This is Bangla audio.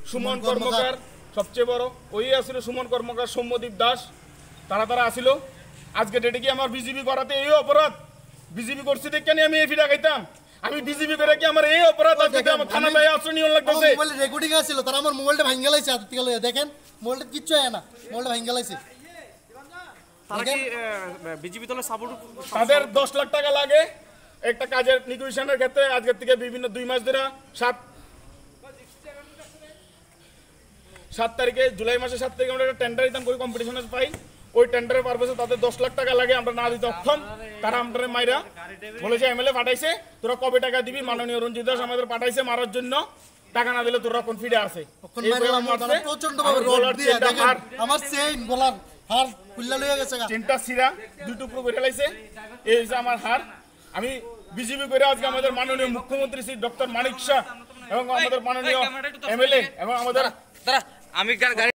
সুমন কর্মকার সবচেয়ে বড়, ওই আসছিল সুমন কর্মকার, সৌম্যদীপ দাস, তারা আসিল। আজকে ডেটে কি আমার বিজেপি করাতে এই অপরাধ? বিজেপি করছি দেখে আমি এই ফিটা খাইতাম? আমি বিজেপি করে কি আমার এই অপরাধ? আজকে আমার থানা যায় আশ্রয় নিয়ে লাগতেছে। মোবাইল রেকর্ডিং আছিল, তারা আমার মোবাইলটা ভাঙা লাইছে। দেখেন মোবাইলটা কিচ্ছু হয় না, মোবাইলটা ভাঙা লাইছে। তাদের 10 লাখ টাকা লাগে একটা কাজের নেগোসিয়েশনের ক্ষেত্রে। আজকের থেকে বিভিন্ন 2 মাস ধরে 7 তারিখে, জুলাই মাসের 7 তারিখে আমরা একটা টেন্ডার দিতাম, করে কম্পিটিশনে পাই। ওই টেন্ডারের পারপাসে তাদের 10 লাখ টাকা লাগে, আমরা না দিতে অক্ষম। তারা আমাদের মাইরা বলেছে এমএলএ পাঠাইছে, তোরা কবে টাকা দিবি? মাননীয় রঞ্জিত দাস আমাদের পাঠাইছে মারার জন্য, টাকা না দিলে তোরা কোন ফিডে আছে। প্রচন্ড ভাবে রড দিয়ে দেখেন আমার চেইন গলার হার খুললা লইয়া গেছে, চেনটা ছিঁড়া 2 টুকরো করে লাইছে। এই যে আমার হার। আমি বিজেপি করে আজকে আমাদের মাননীয় মুখ্যমন্ত্রী শ্রী ডক্টর মানিক শাহ এবং আমাদের মাননীয় এমএলএ এবং আমাদের